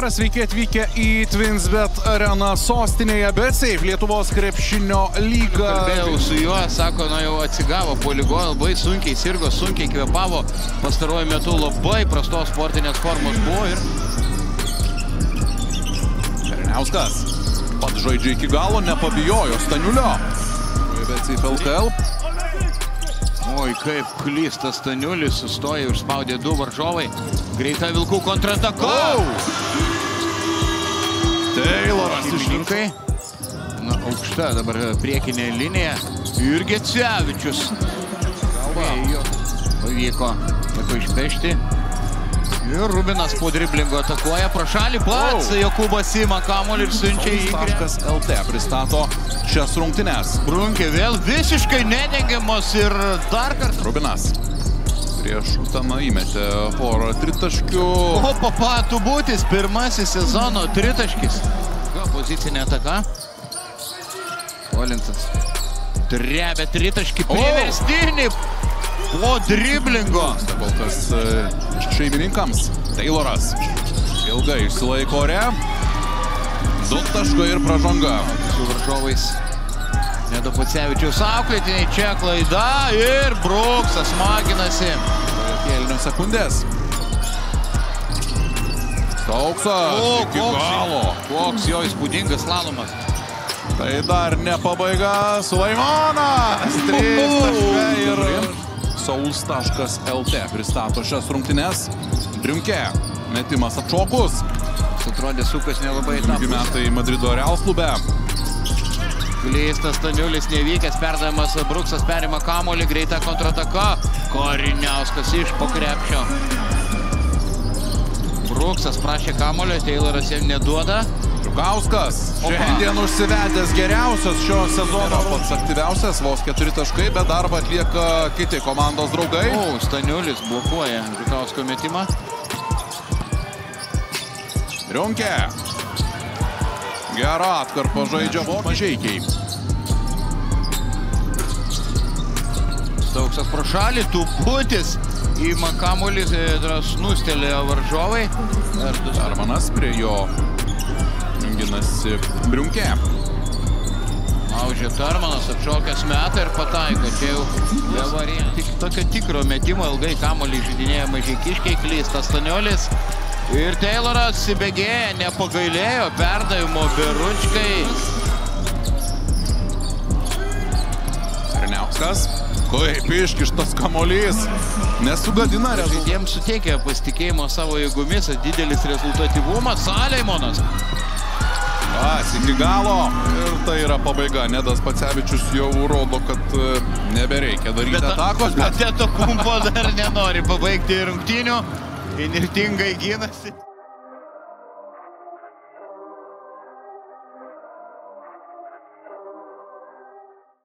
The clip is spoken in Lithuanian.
vakaras, sveiki atvykę į Twinsbet areną sostinėje, bet Safe Lietuvos krepšinio lyga. Kalbėjau su juo, sako, jau atsigavo po ligos, labai sunkiai sirgo, sunkiai kvėpavo, pastaruoju metu labai prastos sportinės formos buvo ir... Černiauskas pats žaidžia iki galo, nepabijojo Staniulio. Bet Safe LKL. Oi, kaip klystas Staniulis, sustoja, užspaudė du varžovai. Greita Vilkų kontrataka. Tayloras Išininkai. Na, aukšta dabar priekinė linija. Ir Gecevičius. Pavyko išpešti. Ir Rubinas po driblingo atakuoja pro šalį pats. Jokūbas ima kamuolį ir siunčia į LT pristato šias rungtynes. Brunkė vėl visiškai nedengiamos ir dar kartą. Rubinas prieš Utaną įmetė porą tritaškių. O papatų būtis, pirmasis sezono tritaškis. Pozicinė ataka. Olintas. Drebė tritaškį priverstinį. Po driblingo. Kol kas šeimininkams. Tayloras ilgai išsilaiko ore. 2 taškai ir pražanga. Su varžovais. Nedo Pacevičiaus auklėtiniai, čia klaida ir Bruksas maginasi. Kėlinio sekundės. Stauksas iki galo. Koks jo įspūdingas slalomas. Tai dar ne pabaiga. Sulaimonas 3 taškai ir Souls.lt pristato šias rungtynes. Briunkė metimas atšokus. Atrodė sukas nelabai tam. 2 metai Madrido Real klube. Klystas Staniulis nevykęs, perdavimas Bruksas perima kamuolį, greita kontrataka. Kariniauskas iš po krepšio. Bruksas prašė kamuolio, Tayloras jam neduoda. Žukauskas šiandien užsivedęs geriausias šio sezono, pats aktyviausias, vos 4 taškai, bet darbą atlieka kiti komandos draugai. Staniulis blokuoja Žukausko metimą. Briunkė. Gera atkarpa žaidžia Mažeikiai. Stauksas pro šalį, Tuputis įma kamuolį, snustelėjo varžovai. Armanas prie jo junginasi Briunkė. Laužė Tarmanas, atšokęs metą ir pataiko. Čia jau be variantų. Tokio tikro metimo ilgai kamuolį žaidinėja Mažeikiškiai, klystas Staniulis. Ir Tayloras įbėgėja, nepagailėjo perdavimo Beručkai. Černiauskas. Kaip iškištas kamuolys. Nesugadina rezultatą. Žaidėjams suteikia pasitikėjimo savo jėgomis, didelis rezultatyvumas. Saleimonas. Iki galo. Ir tai yra pabaiga. Nedas Pacevičius jau rodo, kad nebereikia daryti atakos. Bet Antetokumpo dar nenori pabaigti rungtynių. Įnirtingai gynasi.